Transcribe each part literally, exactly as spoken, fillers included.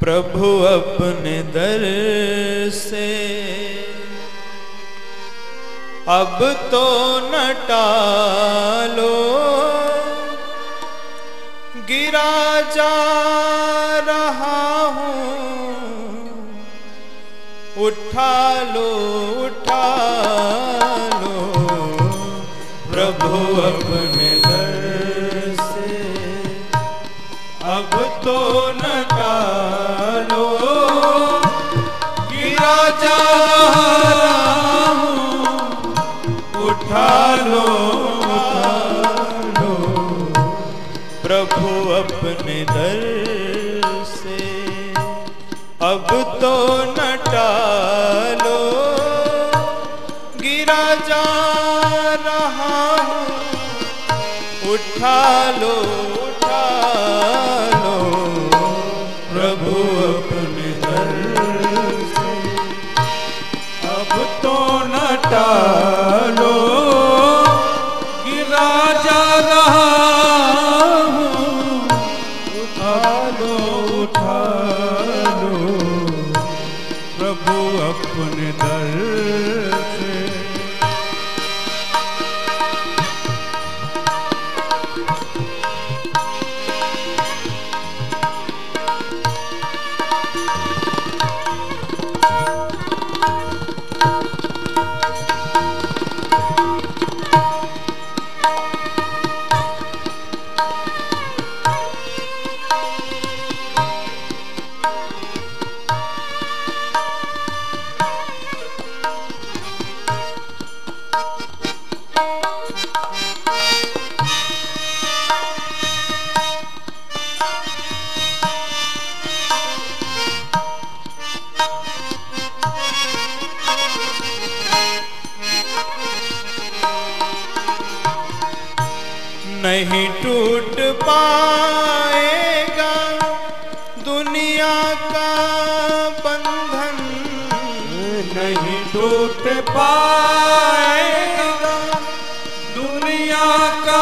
प्रभु अपने दर से अब तो न टालो, गिरा जा रहा हूँ, उठा लो उठा लो। प्रभु अपने दर से अब तो न टालो, गिरा जा रहा हूँ, उठा लो उठा लो। प्रभु अपने दर से अब तो न टालो, गिरा जा रहा हूँ, उठा लो उठा लो। प्रभु अपने दर से अब तो न टालो, गिरा जा रहा हूँ, उठा लो उठा लो। प्रभु अपने दर से नहीं टूट पाएगा दुनिया का बंधन, नहीं टूट पाएगा दुनिया का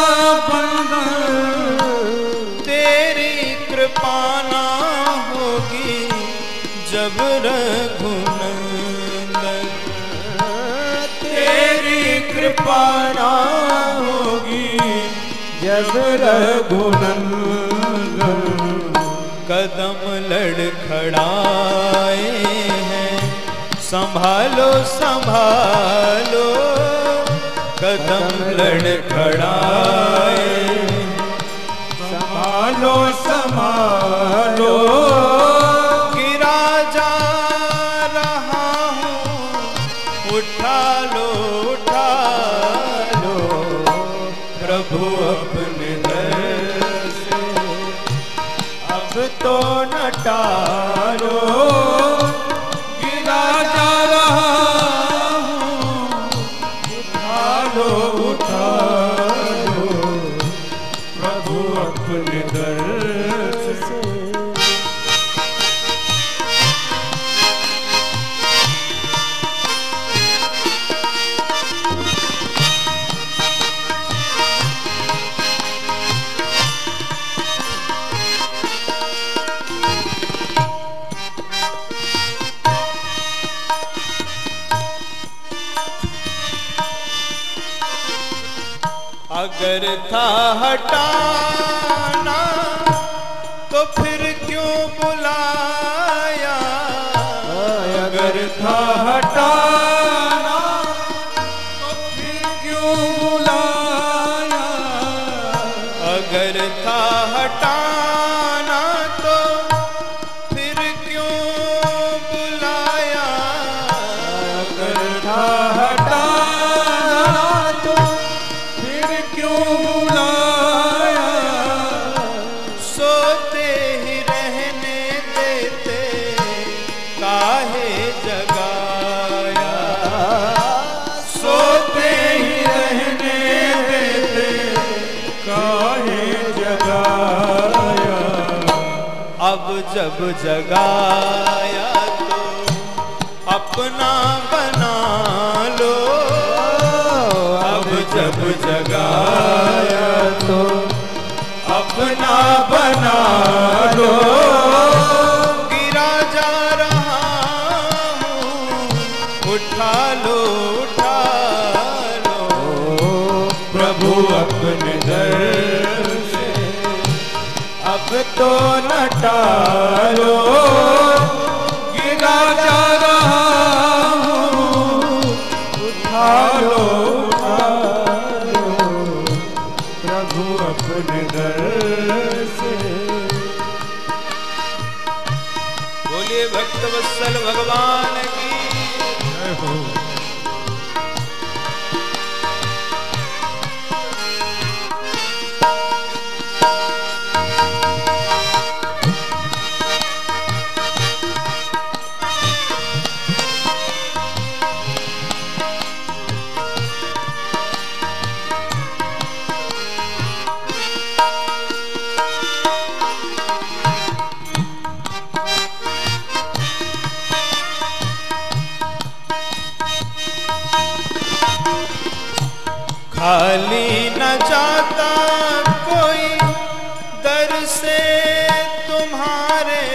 बंधन। तेरी कृपा ना होगी जब रघुनंदन, तेरी कृपा ना होगी जब रघुनंदन। कदम लड़खड़ाए हैं, संभालो संभालो। कदम लड़खड़ाए, संभालो संभालो। गिरा जा रहा हूँ, उठा लो उठा लो। प्रभु अपने दर से अब तो न टालो, गिरा जा रहा हूँ, उठा लो उठा लो। प्रभु अपने दर से अगर था हटाना तो फिर क्यों बुलाया। अगर था हटाना तो फिर क्यों बुलाया। अगर था हटाना तो फिर क्यों बुलाया। अगर था हटाना तो क्यों बुलाया। सोते ही रहने देते काहे जगाया। सोते ही रहने देते काहे जगाया। अब जब जगाया तो अपना बना लो। अब जब जगाया तो अपना बना लो। तो न टालो, गिरा जा रहा हूँ, उठा लो उठा लो प्रभु अपने दर से। बोलिए भक्त वत्सल भगवान की जय हो। खाली न जाता कोई दर से तुम्हारे,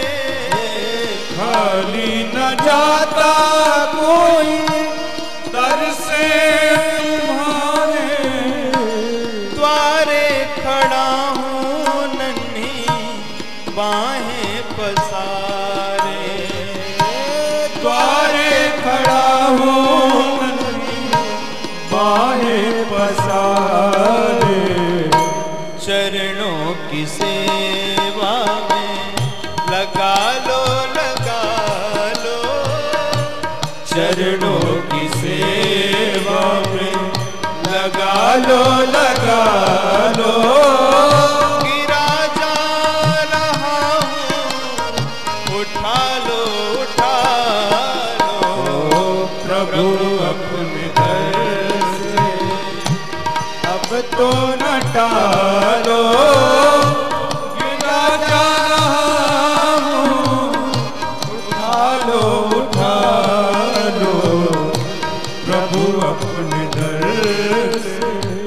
खाली न जाता कोई दर से तुम्हारे, द्वारे खड़ा हूँ नन्ही बाहें पसारे, द्वारे खड़ा हूँ बाहें पसारे, चरणों की सेवा में लगा लो लगा लो, चरणों की सेवा में लगा लो लगा लो, गिरा जा रहा हूँ, उठा लो उठा लो प्रभु अपने तो न टालो, गिरा जा रहा हूँ, उठा लो उठा लो प्रभु अपने दर से।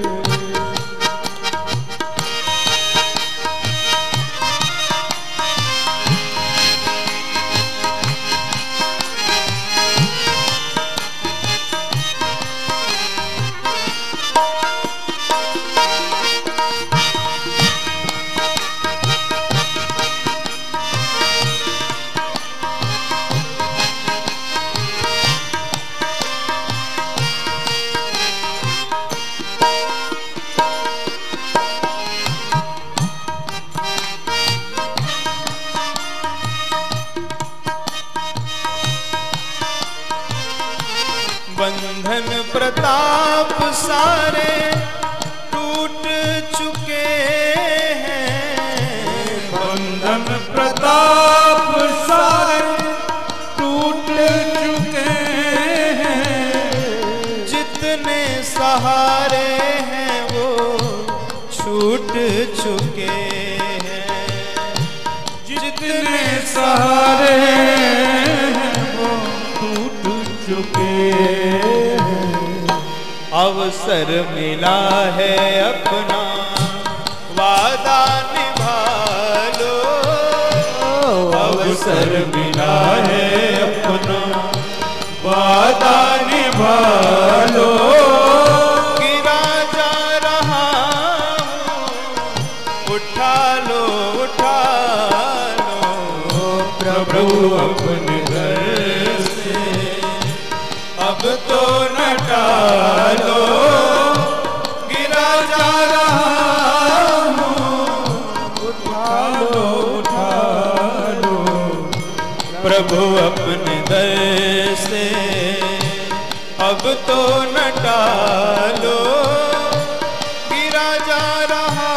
बंधन प्रताप सारे टूट चुके हैं, बंधन प्रताप सारे टूट चुके हैं, जितने सहारे हैं वो छूट चुके हैं, जितने सहारे हैं वो टूट चुके हैं। अवसर मिला है अपना वादा निभा लो, अवसर मिला है अपना वादा निभा लो, गिरा जा रहा हूँ, उठा लो उठा लो प्रभु अपने घर से, अब तो न टालो, गिरा जा रहा हूँ, उठा लो उठा लो प्रभु अपने दर से, अब तो न टालो, गिरा जा रहा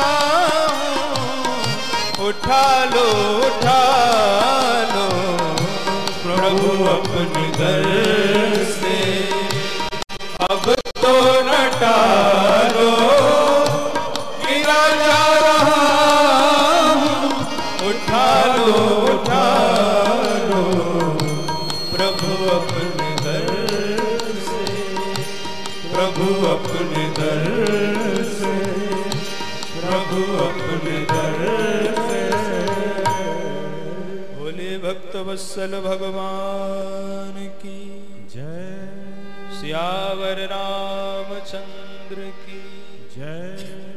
हूँ, उठा लो उठा लो प्रभु अपने दर से, अब तो न टालो, गिरा जा रहा हूँ, उठा लो उठा लो प्रभु अपने दर से, प्रभु अपने दर से, प्रभु अपने दर से। भोले भक्त वत्सल भगवान की जय, सियावर रामचंद्र की जय।